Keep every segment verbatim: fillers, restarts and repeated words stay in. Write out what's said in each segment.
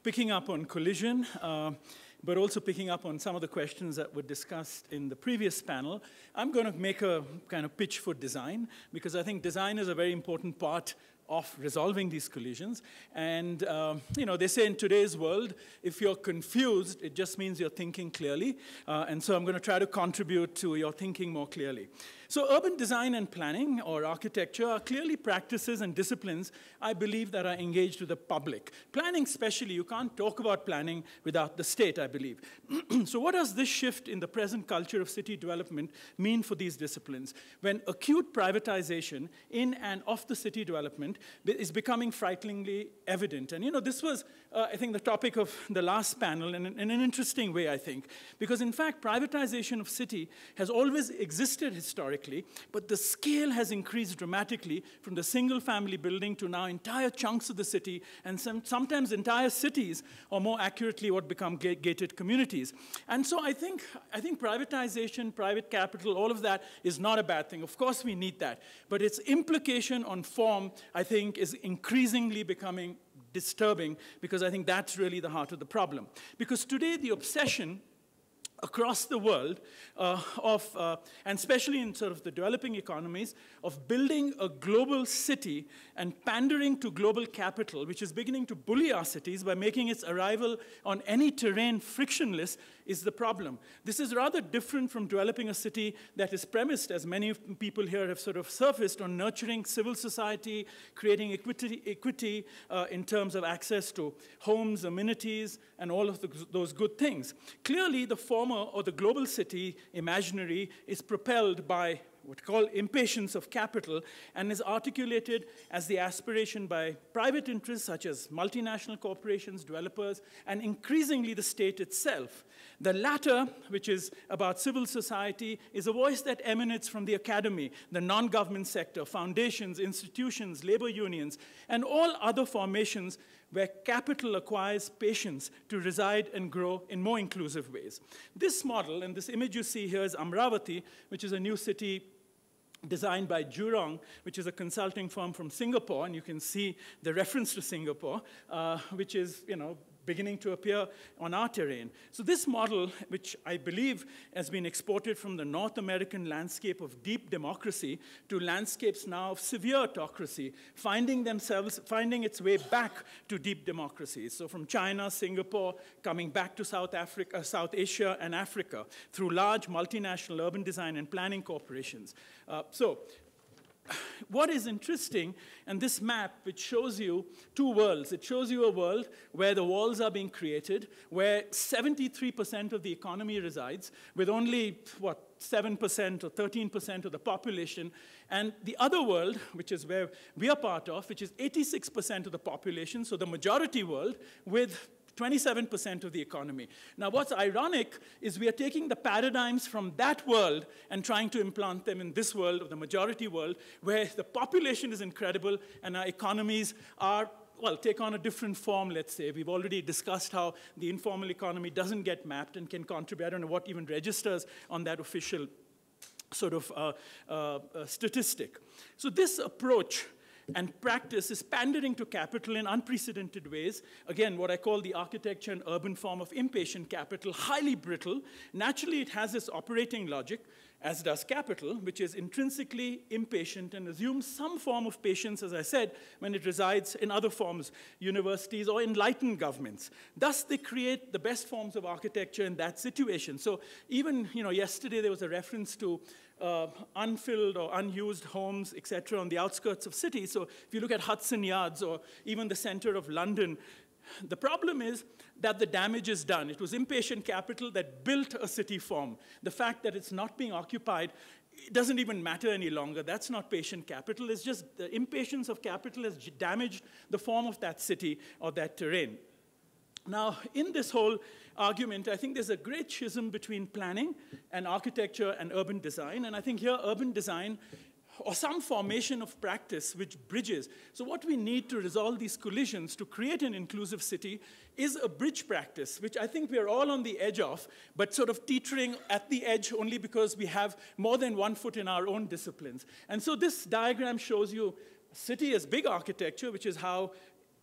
picking up on collision, uh, but also picking up on some of the questions that were discussed in the previous panel. I'm going to make a kind of pitch for design, because I think design is a very important part of resolving these collisions. And, uh, you know, they say in today's world, if you're confused, it just means you're thinking clearly. Uh, and so I'm going to try to contribute to your thinking more clearly. So urban design and planning, or architecture, are clearly practices and disciplines, I believe, that are engaged with the public. Planning especially, you can't talk about planning without the state, I believe. So what does this shift in the present culture of city development mean for these disciplines? When acute privatization in and of the city development is becoming frighteningly evident. And you know, this was, uh, I think, the topic of the last panel in, in an interesting way, I think. Because in fact, privatization of city has always existed historically, but the scale has increased dramatically from the single-family building to now entire chunks of the city, and some, sometimes entire cities, or more accurately, what become gated communities. And so I think, I think privatization, private capital, all of that is not a bad thing. Of course we need that. But its implication on form, I think, is increasingly becoming disturbing, because I think that's really the heart of the problem. Because today the obsession across the world uh, of, uh, and especially in sort of the developing economies, of building a global city and pandering to global capital, which is beginning to bully our cities by making its arrival on any terrain frictionless, is the problem. This is rather different from developing a city that is premised, as many people here have sort of surfaced, on nurturing civil society, creating equity, equity uh, in terms of access to homes, amenities, and all of the, those good things. Clearly, the former, or the global city imaginary, is propelled by what we call impatience of capital, and is articulated as the aspiration by private interests such as multinational corporations, developers, and increasingly the state itself. The latter, which is about civil society, is a voice that emanates from the academy, the non-government sector, foundations, institutions, labor unions, and all other formations where capital acquires patience to reside and grow in more inclusive ways. This model, and this image you see here, is Amravati, which is a new city designed by Jurong, which is a consulting firm from Singapore, and you can see the reference to Singapore, uh, which is, you know, beginning to appear on our terrain. So this model, which I believe has been exported from the North American landscape of deep democracy to landscapes now of severe autocracy, finding themselves, finding its way back to deep democracy. So from China, Singapore, coming back to South Africa, South Asia, and Africa through large multinational urban design and planning corporations. Uh, so. What is interesting, and this map, which shows you two worlds. It shows you a world where the walls are being created, where seventy-three percent of the economy resides, with only, what, seven percent or thirteen percent of the population. And the other world, which is where we are part of, which is eighty-six percent of the population, so the majority world, with twenty-seven percent of the economy. Now, what's ironic is we are taking the paradigms from that world and trying to implant them in this world, of the majority world, where the population is incredible and our economies are, well, take on a different form, let's say. We've already discussed how the informal economy doesn't get mapped and can contribute. I don't know what even registers on that official sort of uh, uh, uh, statistic. So this approach and practice is pandering to capital in unprecedented ways. Again, what I call the architecture and urban form of impatient capital, highly brittle. Naturally, it has this operating logic, as does capital, which is intrinsically impatient and assumes some form of patience, as I said, when it resides in other forms, universities or enlightened governments. Thus, they create the best forms of architecture in that situation. So even, you know, yesterday there was a reference to Uh, unfilled or unused homes, et cetera, on the outskirts of cities. So if you look at Hudson Yards or even the center of London, the problem is that the damage is done. It was impatient capital that built a city form. The fact that it's not being occupied, it doesn't even matter any longer. That's not patient capital. It's just the impatience of capital has damaged the form of that city or that terrain. Now, in this whole argument, I think there's a great schism between planning and architecture and urban design. And I think here urban design, or some formation of practice which bridges. So what we need to resolve these collisions to create an inclusive city is a bridge practice, which I think we are all on the edge of, but sort of teetering at the edge only because we have more than one foot in our own disciplines. And so this diagram shows you a city as big architecture, which is how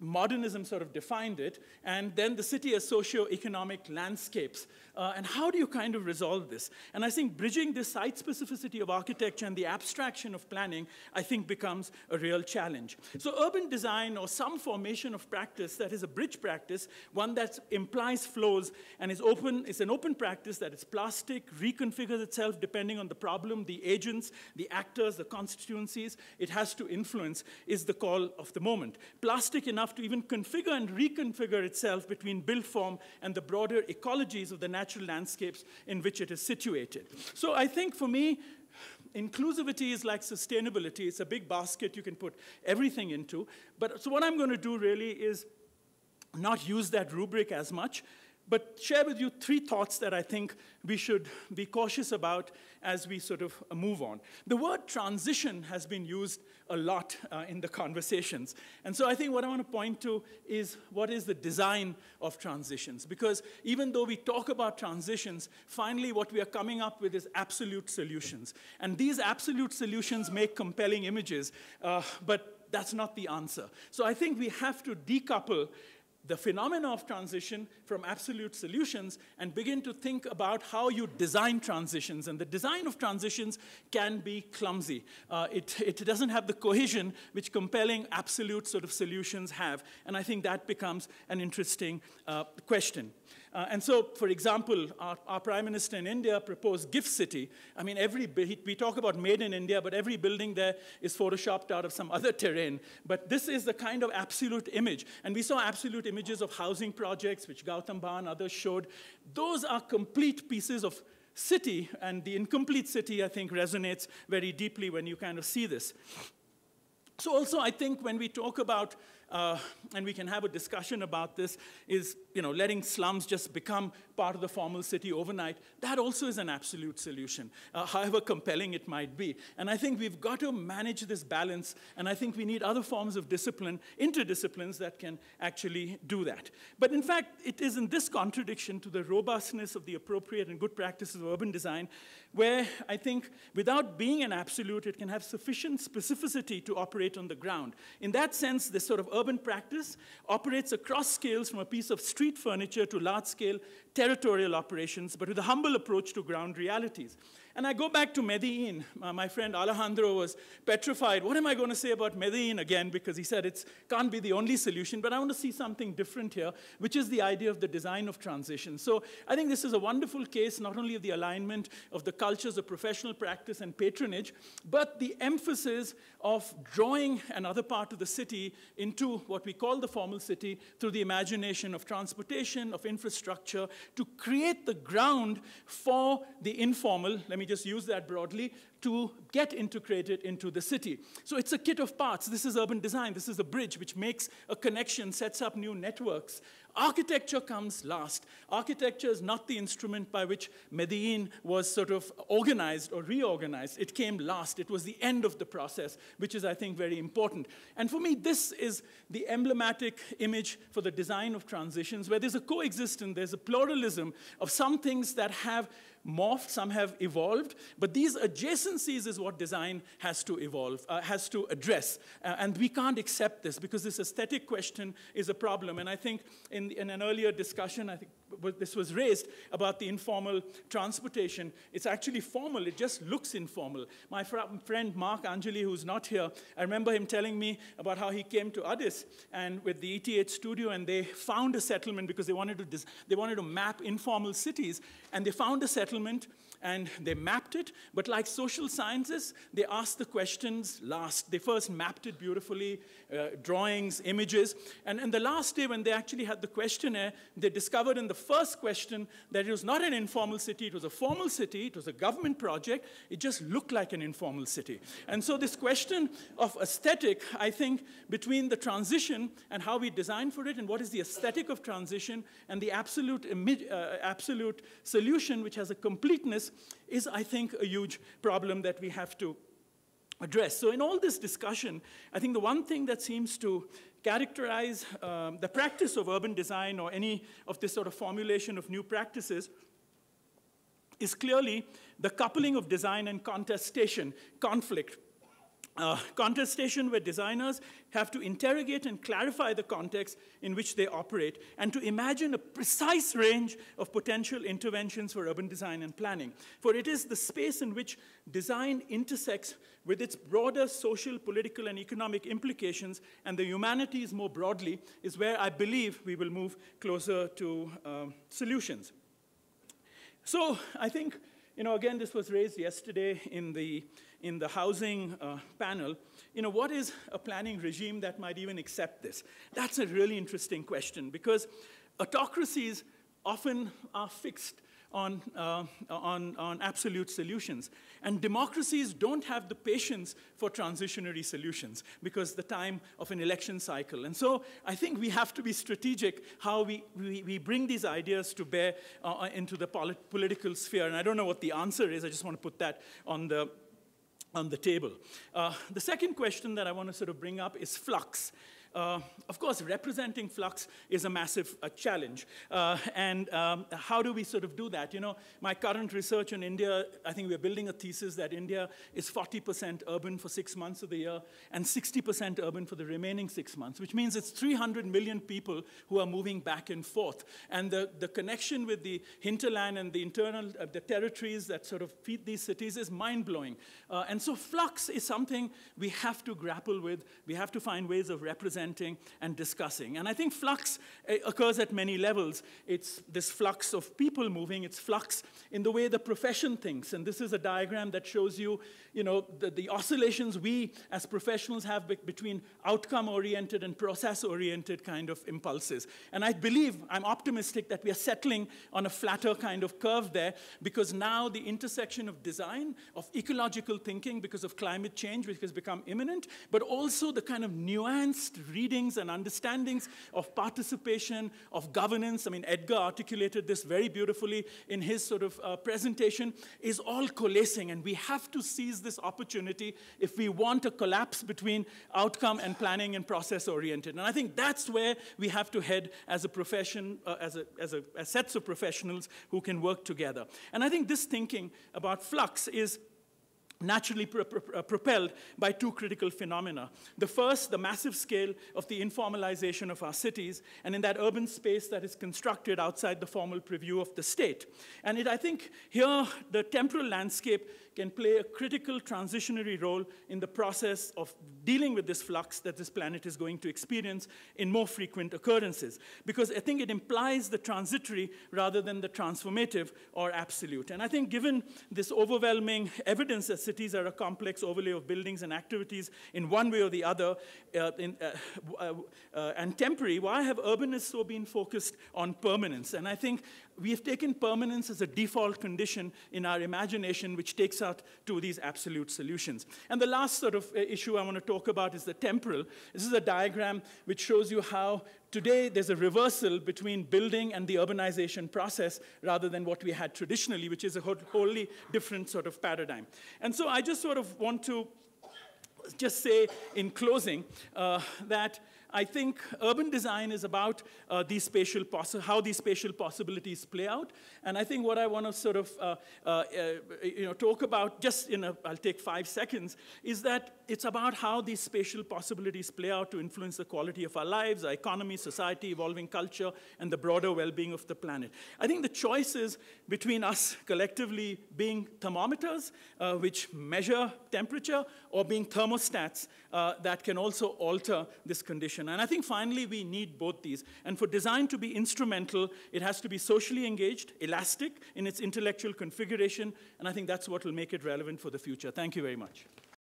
modernism sort of defined it, and then the city as socio-economic landscapes. Uh, and how do you kind of resolve this? And I think bridging the site specificity of architecture and the abstraction of planning, I think becomes a real challenge. So urban design, or some formation of practice that is a bridge practice, one that implies flows and is open, is an open practice that is plastic, reconfigures itself depending on the problem, the agents, the actors, the constituencies it has to influence, is the call of the moment. Plastic enough to even configure and reconfigure itself between built form and the broader ecologies of the natural landscapes in which it is situated. So I think for me, inclusivity is like sustainability. It's a big basket you can put everything into. But so what I'm going to do really is not use that rubric as much, but share with you three thoughts that I think we should be cautious about as we sort of move on. The word transition has been used a lot uh, in the conversations. And so I think what I want to point to is what is the design of transitions. Because even though we talk about transitions, finally what we are coming up with is absolute solutions. And these absolute solutions make compelling images, uh, but that's not the answer. So I think we have to decouple the phenomena of transition from absolute solutions and begin to think about how you design transitions. And the design of transitions can be clumsy. Uh, it, it doesn't have the cohesion which compelling absolute sort of solutions have. And I think that becomes an interesting uh, question. Uh, and so, for example, our, our Prime Minister in India proposed Gift City. I mean, every, we talk about made in India, but every building there is photoshopped out of some other terrain. But this is the kind of absolute image. And we saw absolute images of housing projects, which Gautam Bha and others showed. Those are complete pieces of city, and the incomplete city, I think, resonates very deeply when you kind of see this. So also, I think when we talk about, uh, and we can have a discussion about this, is you know, letting slums just become part of the formal city overnight, that also is an absolute solution, uh, however compelling it might be. And I think we've got to manage this balance, and I think we need other forms of discipline, interdisciplines that can actually do that. But in fact, it is in this contradiction to the robustness of the appropriate and good practices of urban design, where I think without being an absolute, it can have sufficient specificity to operate on the ground. In that sense, this sort of urban practice operates across scales from a piece of street furniture to large-scale territorial operations, but with a humble approach to ground realities. And I go back to Medellin. Uh, my friend Alejandro was petrified. What am I going to say about Medellin again? Because he said it can't be the only solution. But I want to see something different here, which is the idea of the design of transition. So I think this is a wonderful case, not only of the alignment of the cultures of professional practice and patronage, but the emphasis of drawing another part of the city into what we call the formal city through the imagination of transportation, of infrastructure, to create the ground for the informal. Let me just use that broadly, to get integrated into the city. So it's a kit of parts. This is urban design. This is a bridge which makes a connection, sets up new networks. Architecture comes last. Architecture is not the instrument by which Medellin was sort of organized or reorganized. It came last. It was the end of the process, which is, I think, very important. And for me, this is the emblematic image for the design of transitions, where there's a coexistence, there's a pluralism of some things that have morphed, some have evolved, but these adjacencies is what design has to evolve, uh, has to address. Uh, and we can't accept this because this aesthetic question is a problem. And I think in, in an earlier discussion, I think this was raised about the informal transportation. It's actually formal, it just looks informal. My fr friend Mark Anjali, who's not here, I remember him telling me about how he came to Addis and with the E T H studio, and they found a settlement because they wanted to, they wanted to map informal cities, and they found a settlement and they mapped it, but like social sciences, they asked the questions last. They first mapped it beautifully, uh, drawings, images, and in the last day when they actually had the questionnaire, they discovered in the first question that it was not an informal city, it was a formal city, it was a government project, it just looked like an informal city. And so this question of aesthetic, I think, between the transition and how we design for it and what is the aesthetic of transition and the absolute, uh, absolute solution, which has a completeness, is, I think, a huge problem that we have to address. So in all this discussion, I think the one thing that seems to characterize um, the practice of urban design or any of this sort of formulation of new practices is clearly the coupling of design and contestation, conflict. Uh, contestation where designers have to interrogate and clarify the context in which they operate and to imagine a precise range of potential interventions for urban design and planning. For it is the space in which design intersects with its broader social, political, and economic implications and the humanities more broadly is where I believe we will move closer to um, solutions. So I think, you know, again, this was raised yesterday in the in the housing uh, panel, you know, what is a planning regime that might even accept this? That's a really interesting question because autocracies often are fixed on, uh, on, on absolute solutions. And democracies don't have the patience for transitionary solutions because the time of an election cycle. And so I think we have to be strategic how we, we, we bring these ideas to bear uh, into the polit political sphere. And I don't know what the answer is. I just want to put that on the on the table. Uh, the second question that I want to sort of bring up is flux. Uh, of course, representing flux is a massive uh, challenge. Uh, and um, how do we sort of do that? You know, my current research in India, I think we're building a thesis that India is forty percent urban for six months of the year and sixty percent urban for the remaining six months, which means it's three hundred million people who are moving back and forth. And the, the connection with the hinterland and the internal, uh, the territories that sort of feed these cities is mind-blowing. Uh, and so flux is something we have to grapple with. We have to find ways of representing and discussing. And I think flux uh, occurs at many levels. It's this flux of people moving. It's flux in the way the profession thinks. And this is a diagram that shows you, you know, the, the oscillations we as professionals have be between outcome-oriented and process-oriented kind of impulses. And I believe, I'm optimistic that we are settling on a flatter kind of curve there because now the intersection of design, of ecological thinking because of climate change, which has become imminent, but also the kind of nuanced readings and understandings of participation, of governance. I mean, Edgar articulated this very beautifully in his sort of uh, presentation, is all coalescing. And we have to seize this opportunity if we want a collapse between outcome and planning and process-oriented. And I think that's where we have to head as a profession, uh, as, a, as, a, as sets of professionals who can work together. And I think this thinking about flux is naturally pro pro propelled by two critical phenomena. The first, the massive scale of the informalization of our cities, and in that urban space that is constructed outside the formal purview of the state. And it, I think here the temporal landscape can play a critical transitionary role in the process of dealing with this flux that this planet is going to experience in more frequent occurrences. Because I think it implies the transitory rather than the transformative or absolute. And I think given this overwhelming evidence that cities are a complex overlay of buildings and activities in one way or the other, uh, in, uh, uh, uh, and temporary, why have urbanists so been focused on permanence? And I think we have taken permanence as a default condition in our imagination, which takes us to these absolute solutions. And the last sort of issue I want to talk about is the temporal. This is a diagram which shows you how today there's a reversal between building and the urbanization process rather than what we had traditionally, which is a wholly different sort of paradigm. And so I just sort of want to just say in closing uh, that I think urban design is about uh, these spatial how these spatial possibilities play out. And I think what I want to sort of uh, uh, uh, you know, talk about, just in a, I'll take five seconds, is that it's about how these spatial possibilities play out to influence the quality of our lives, our economy, society, evolving culture, and the broader well-being of the planet. I think the choice is between us collectively being thermometers, uh, which measure temperature, or being thermostats uh, that can also alter this condition. And I think finally we need both these. And for design to be instrumental, it has to be socially engaged, elastic in its intellectual configuration, and I think that's what will make it relevant for the future. Thank you very much.